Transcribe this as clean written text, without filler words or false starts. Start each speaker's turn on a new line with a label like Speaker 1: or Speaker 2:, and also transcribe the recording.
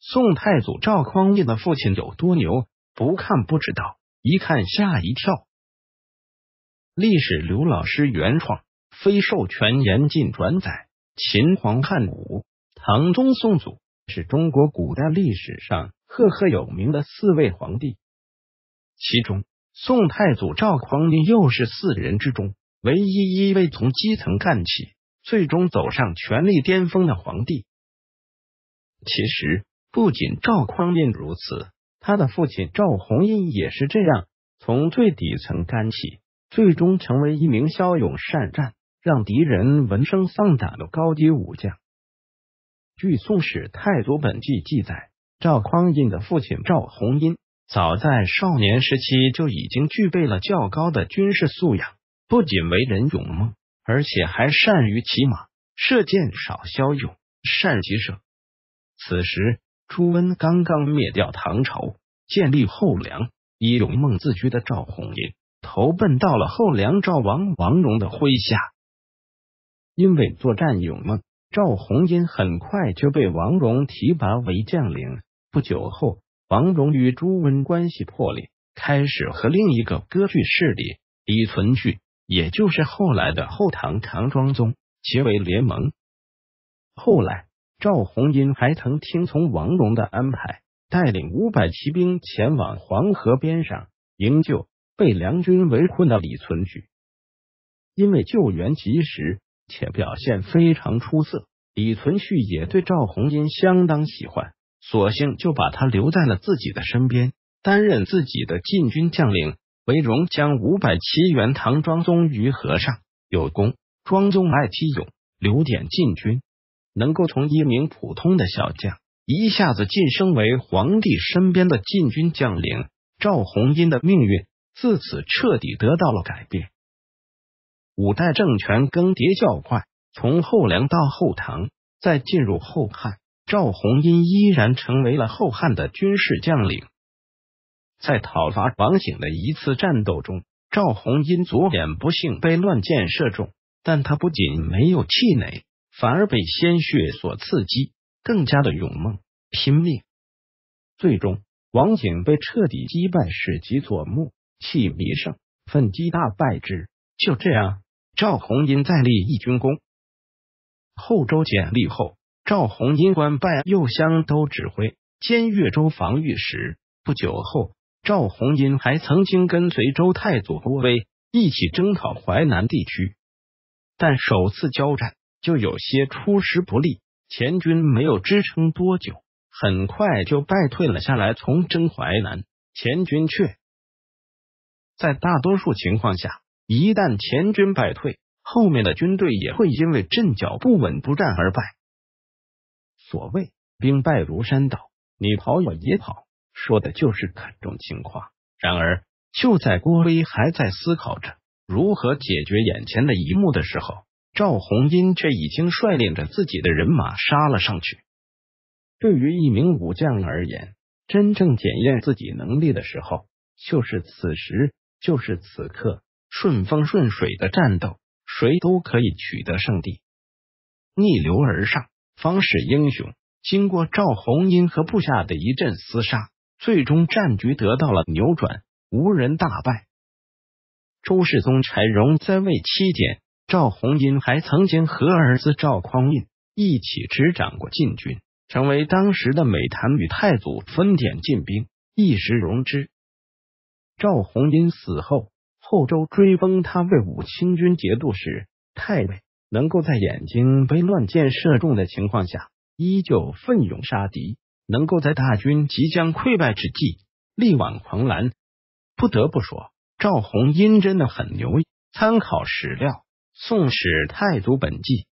Speaker 1: 宋太祖赵匡胤的父亲有多牛，不看不知道，一看吓一跳。历史刘老师原创，非授权严禁转载。秦皇汉武、唐宗宋祖是中国古代历史上赫赫有名的4位皇帝，其中宋太祖赵匡胤又是4人之中唯一一位从基层干起，最终走上权力巅峰的皇帝。其实不仅赵匡胤如此，他的父亲赵弘殷也是这样，从最底层干起，最终成为一名骁勇善战，让敌人闻声丧胆的高级武将。据《宋史太祖本纪》记载，赵匡胤的父亲赵弘殷早在少年时期就已经具备了较高的军事素养，不仅为人勇猛，而且还善于骑马、射箭，少骁勇，善骑射。此时朱温刚刚灭掉唐朝，建立后梁，以勇猛自居的赵弘殷投奔到了后梁赵王王戎的麾下。因为作战勇猛，赵弘殷很快就被王戎提拔为将领。不久后，王戎与朱温关系破裂，开始和另一个割据势力李存勖，也就是后来的后唐唐庄宗结为联盟。后来赵弘殷还曾听从王戎的安排，带领500骑兵前往黄河边上营救被梁军围困的李存勖。因为救援及时且表现非常出色，李存勖也对赵弘殷相当喜欢，索性就把他留在了自己的身边，担任自己的禁军将领，为荣将500骑援唐庄宗于河上，有功。庄宗爱其勇，留点禁军，能够从一名普通的小将一下子晋升为皇帝身边的禁军将领，赵弘殷的命运自此彻底得到了改变。5代政权更迭较快，从后梁到后唐，再进入后汉，赵弘殷依然成为了后汉的军事将领。在讨伐王醒的一次战斗中，赵弘殷左眼不幸被乱箭射中，但他不仅没有气馁，反而被鲜血所刺激，更加的勇猛拼命。最终王景被彻底击败，使其左目，气弥盛，奋击大败之。就这样，赵弘殷再立一军功。后周建立后，赵弘殷官拜右乡都指挥，兼越州防御使。不久后，赵弘殷还曾经跟随周太祖郭威一起征讨淮南地区，但首次交战就有些出师不利，前军没有支撑多久，很快就败退了下来。从征淮南，前军却在大多数情况下，一旦前军败退，后面的军队也会因为阵脚不稳不战而败。所谓兵败如山倒，你跑也跑，说的就是这种情况。然而就在郭威还在思考着如何解决眼前的一幕的时候，赵弘殷却已经率领着自己的人马杀了上去。对于一名武将而言，真正检验自己能力的时候，就是此时，就是此刻。顺风顺水的战斗，谁都可以取得胜利。逆流而上，方是英雄。经过赵弘殷和部下的一阵厮杀，最终战局得到了扭转，无人大败。周世宗柴荣在位期间，赵弘殷还曾经和儿子赵匡胤一起执掌过禁军，成为当时的美坛与太祖分点禁兵，一时荣之。赵弘殷死后，后周追封他为武清军节度使、太尉，能够在眼睛被乱箭射中的情况下，依旧奋勇杀敌，能够在大军即将溃败之际力挽狂澜。不得不说，赵弘殷真的很牛。参考史料《宋史太祖本纪》